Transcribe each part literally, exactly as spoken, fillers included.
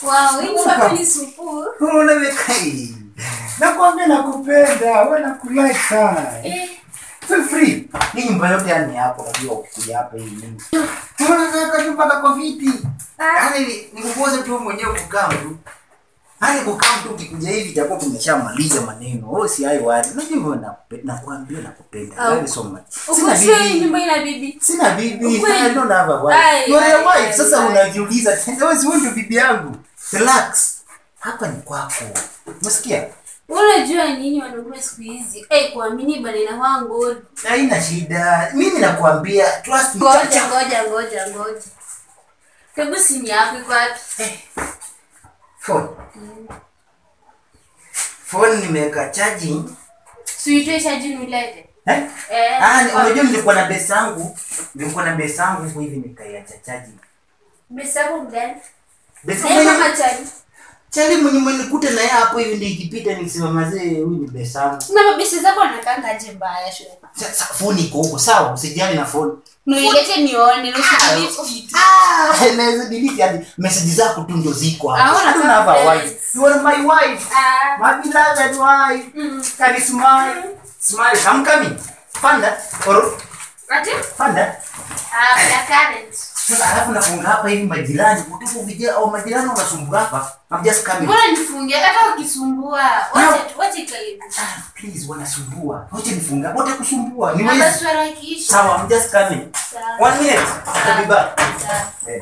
Wow, hii hapa ni supu. Unaweka hii. Nakwambia nakupenda, wewe nakulike sana. Eh. Feel free. Hii nyumba yote yani hapo unajua ukikuja hapa hii nini. Unaweka tu mpaka kwa viti. Yaani nikukuoza tu mwenyewe kukaa tu. Hali kukaa tu ukikuja hivi itakuwa tumeshamaliza maneno. Wewe si hayo wali. Unajua na nakwambia nakupenda. Yaani so much. Sina bibi. Nyumba ina bibi. Sina bibi. I don't have a wife. You are a wife. Sasa unajiuliza tena wewe si wewe bibi yangu. Relax. Hapa ni kwako. Umesikia? Unajua nini wanaume siku hizi? Eh, kuamini banana wangu. Haina shida. Mimi nakwambia trust me. Ngoja ngoja ngoja ngoja. Hebu simu yako iko wapi? Eh. Phone. Mm. Phone nimeweka charging. Suitoe charging ulete. Eh? Eh. Ah, unajua nilikuwa na base yangu. Nilikuwa na base yangu huko hivi nikaiacha charging. Base yako ndani? Base yangu charging. Chali mwenye mwenikuta na yeye hapo hivi ndio ikipita nikisimama mazee huyu ni base yangu. Na mabisi zako anakanga aje mbaya shule. Sasa phone iko huko sawa, usijali na phone. Niilete nione usidelete. Ah, naweza delete hadi message zako tu ndio ziko hapo. Hatuna hapa wife. You are my wife. Ah. My beloved wife. Mm. Can you smile? Smile. I'm coming. Panda or ati? Panda. Ah, the current. Sasa alafu nafunga hapa hivi majirani, kutupo vijana au majirani wanasumbua hapa. I'm just coming. Mbona nifungie hata ukisumbua? Wacha wacha karibu. Ah, please wanasumbua. Wacha nifunga. Wote kusumbua. Ni wewe. Basi wala kiisha. Sawa, I'm just coming. Sawa. One minute. I'll be back. Sawa. Eh.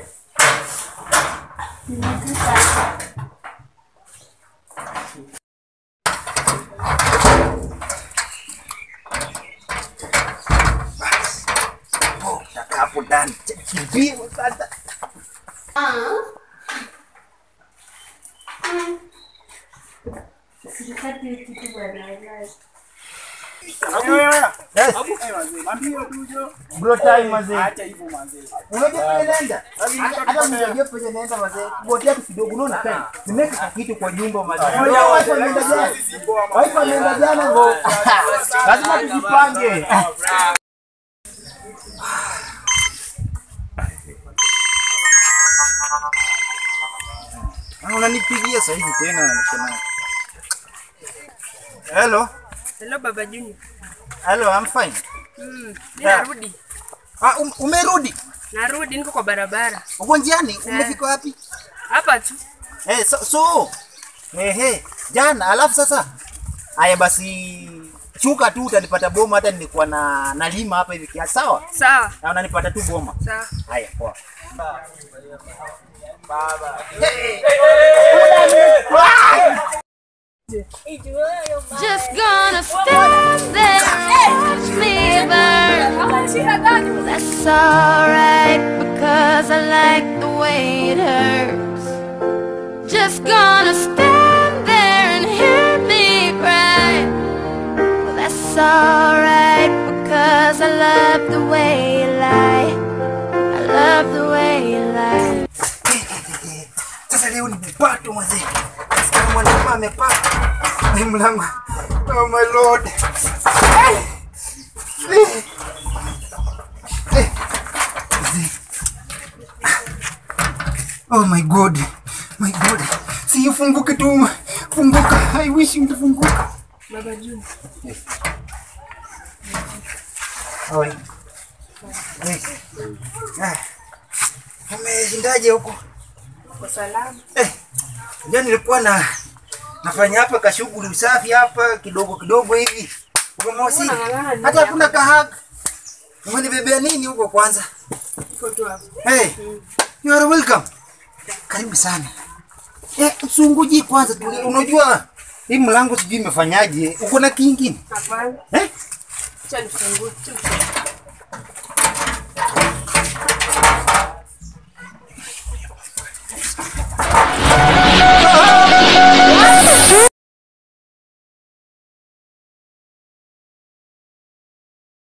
Oh, hapo ndani. Kimbia sasa. Ah. Mm. Sikati kitu bwana. Yes. Bro time mazee. Acha hivyo mazee. Unajua nenda. Hata mnajua pesa naenda mazee. Botia kidogo unaona tena. Nimeka kitu kwa nyumba mazee. Unajua watu wanaenda jana. Watu wanaenda jana ngo. Lazima tujipange. Ah, unanipigia sasa hivi tena nikisema. Hello. Hello Baba Junior. Hello, I'm fine. Mm, narudi. Ah, um, umerudi? Narudi niko kwa barabara. Uko njiani? Umefika wapi? Hapa tu. Eh, so, so. Eh, eh, jana alafu sasa. Haya basi chuka tu utanipata boma hata nilikuwa na nalima hapa hivi kiasi sawa? Sawa. Na unanipata tu boma. Sawa. Haya, poa. Baba. Just gonna stand there and watch me burn. That's alright because I like the way it hurts. Just gonna stand there and hear me cry. Well, that's alright because I love the way you lie. I love the way you lie. Sasa leo ni bipato mzee. Sasa mwanamama amepata. Ai mlango. Oh my lord. Hey. Hey. Hey. Oh my god. My god. Si ufunguke tu. Funguka. I wish ungefunguka. Baba Junior. Oi. Hey. Ah. Umeshindaje huko? Kwa salama. Eh. Jana nilikuwa na nafanya hapa ka shughuli usafi hapa kidogo kidogo hivi. Umemosi. Hata hakuna kahaga. Umenibebea nini huko kwanza? Iko tu hapo. Hey. You are welcome. Karibu sana. Eh, usunguji kwanza tu. Unajua hii mlango sijui imefanyaje. Uko na kingine? Hapana. Eh? Acha nifungue.